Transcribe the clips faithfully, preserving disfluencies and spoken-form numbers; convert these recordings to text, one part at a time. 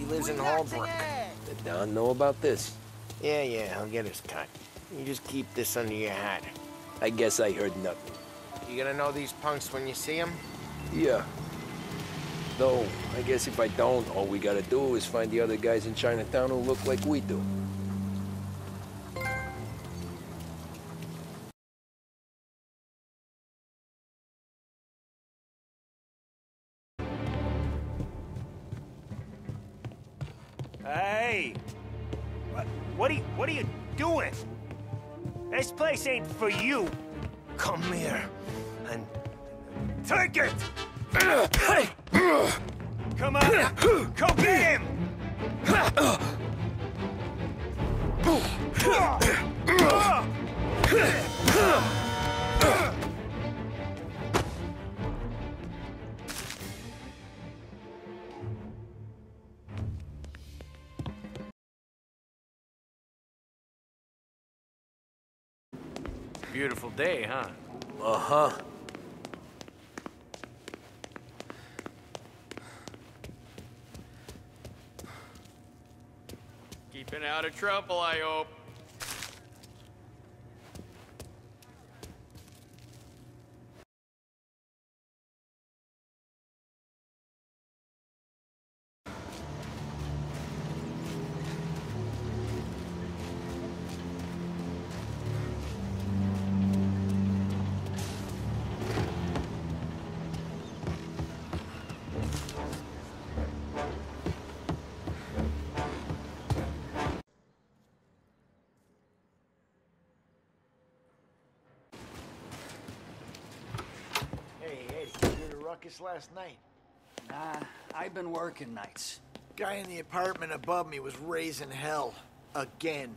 He lives in Holbrook. Did Don know about this? Yeah, yeah, he'll get his cut. You just keep this under your hat. I guess I heard nothing. You gonna know these punks when you see them? Yeah. Though, I guess if I don't, all we gotta do is find the other guys in Chinatown who look like we do. Hey! What, what are you, what are you doing? This place ain't for you. Come here and take it! Come on! Come get him! Beautiful day, huh? Uh-huh. Keeping out of trouble, I hope. Hey, Eddie, you hear the ruckus last night? Nah, I've been working nights. Guy in the apartment above me was raising hell. Again.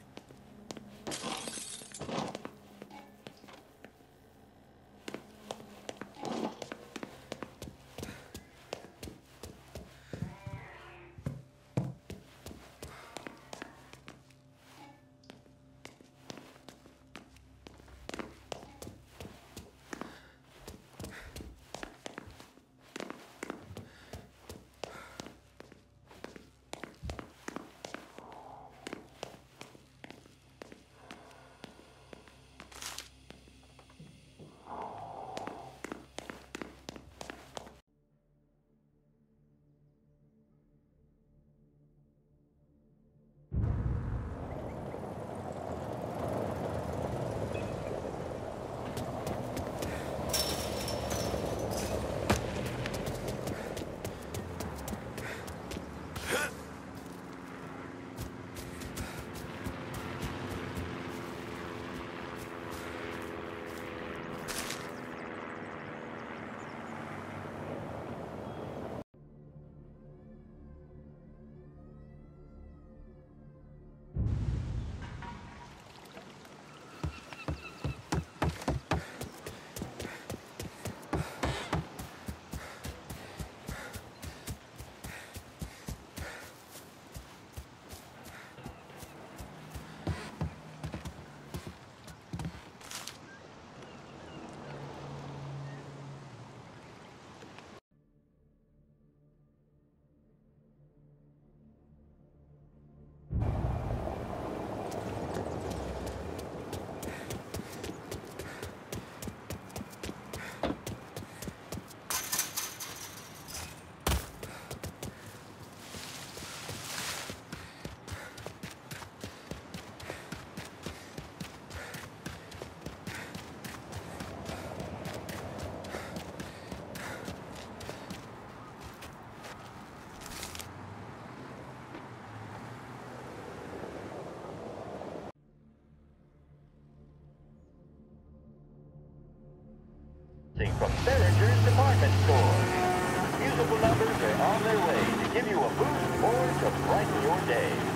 From Behringer's Department Store. Musical numbers are on their way to give you a boost or to brighten your day.